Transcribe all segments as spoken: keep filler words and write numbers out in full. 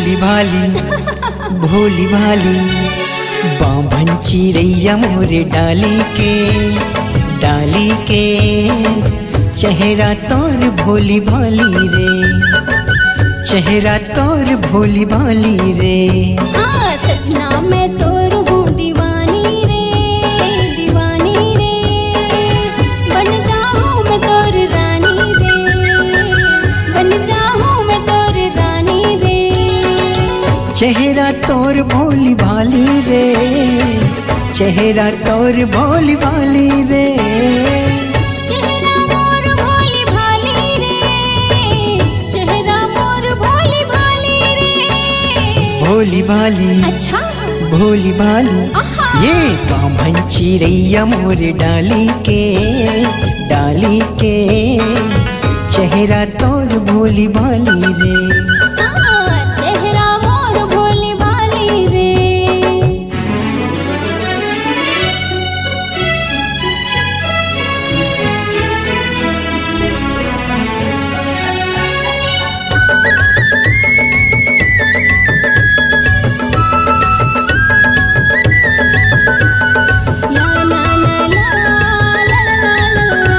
भोली भाली भोली भाली बांभन चिरैया मोरे डाली के डाली के चेहरा तोर भोली भाली रे चेहरा तोर भोली भाली रे। हाँ सजना मैं तोर हूँ दीवानी रे दीवानी रे बन जाऊँ मैं तोर रानी रे बन जाऊँ मैं तोर रानी रे। चेहरा तोर भोली भाली रे चेहरा तोर भोली भाली रे चेहरा मोर भोली भाली रे चेहरा मोर भोली भाली रे। भोली भाली अच्छा भोली भाली आहा। ये बांभन चिरैया मोर डाली के डाली के चेहरा तोर भोली भाली रे। हाँ, चेहरा मोर भोली भाली रे। ला ला ला ला ला ला ला।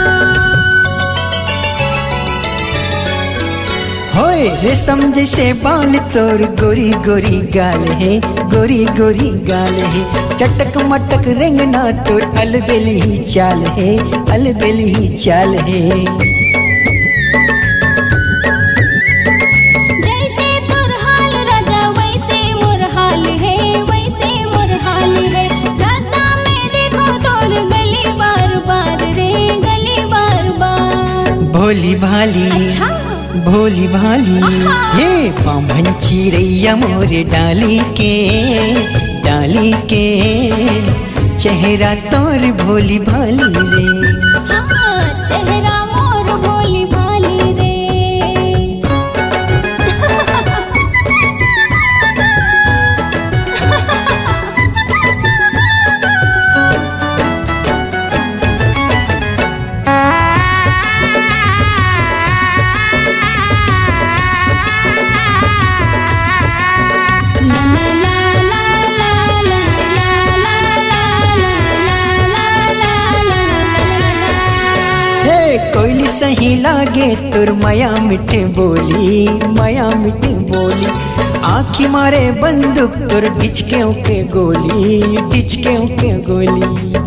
होए रेशम जैसे बाल तोर गोरी गोरी गाल है गोरी गोरी गाल है चटक मटक रेंगना तोर अलबेली ही चाल है अलबेली ही चाल है। जैसे तुर हाल राजा वैसे मोर हाल है वैसे मोर हाल है। राधा में देखो तोर गली बार बार रे गली बार बार। भोली भाली अच्छा भोली भाली आहा। ये बांभन चिरैया मोरे डाली के डाली के चेहरा तोर भोली भाली रे। हाँ चेहरा मोर भोली भाली रे। ला ला ला ला ला ला ला ला ला ला। हे कोयली सही लागे तुर माया मिठे बोली माया मिठे बोली आखी मारे बंदूक तुर डिचके के गोली डिचके के गोली।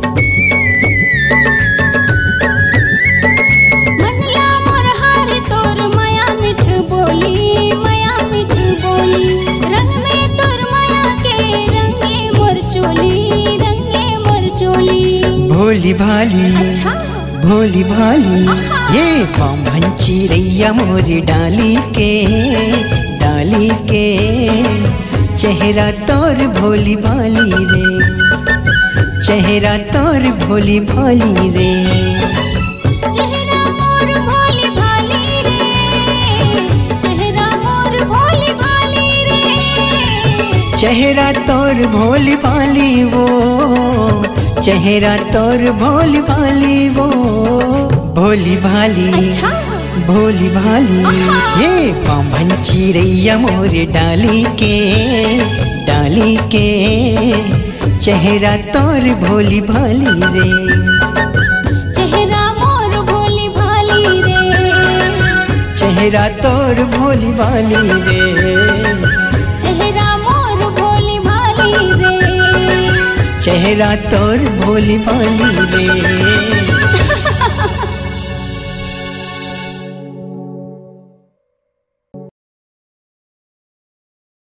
मनला मोर हार तोर माया मिठ बोली माया मिठ बोली। रंग में तोर माया के रंगे मोर चोली रंगे मोर चोली। भोली भाली अच्छा भोली भाली आहा। ये बांभन चिरैया मोरी डाली के डाली के चेहरा तोर भोली भाली रे चेहरा तोर भोली भाली रे। चेहरा मोर भोली भाली रे चेहरा मोर भोली भाली रे। चेहरा तोर भोली भाली वो चेहरा तोर भोली भाली वो भोली भाली अच्छा भोली भाली आहा। ये बांभन चिरैया मोरे डाली के डाली के चेहरा तोर भोली भाली रे। चेहरा मोर भोली भाली रे चेहरा तोर भोली भाली रे चेहरा मोर भोली भाली रे। चेहरा तोर भोली भाली रे।